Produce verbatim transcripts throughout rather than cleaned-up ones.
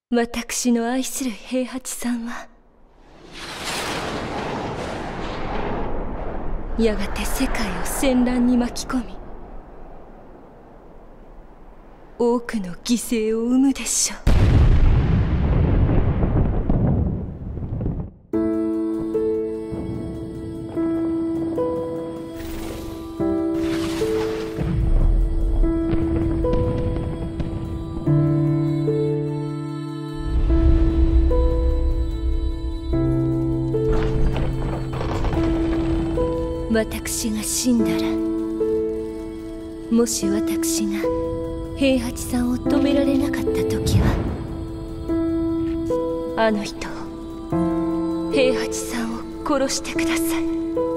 私の愛する平八さんはやがて世界を戦乱に巻き込み多くの犠牲を生むでしょう。私が死んだら、もし私が平八さんを止められなかった時は、あの人を、平八さんを殺してください。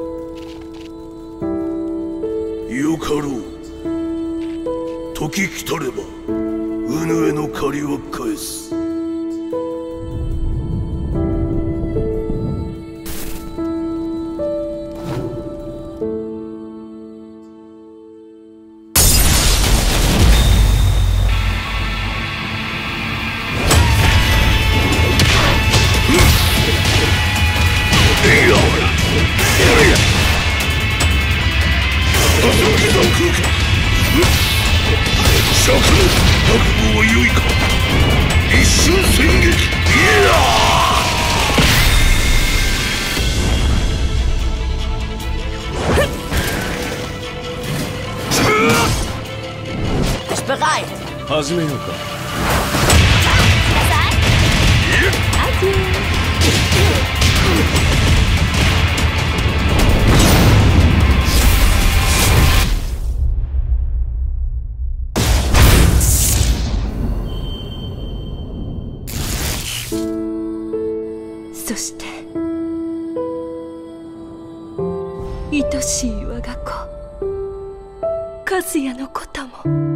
よかろう。時来たればうぬへの借りは返す。釈の覚悟は良いか。一瞬戦撃。いや Ich bereit. 始めようか。 そして愛しい我が子和也のことも。